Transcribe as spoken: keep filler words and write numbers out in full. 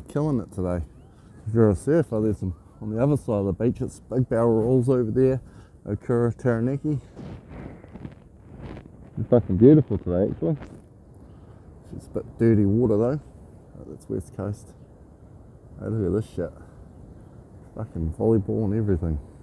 killing it today. If you're a surfer, there's some on the other side of the beach. It's big barrel rolls over there, Okura, Taranaki. It's fucking beautiful today, actually. It's a bit dirty water though. Oh, that's West Coast. Hey, look at this shit. Fucking volleyball and everything.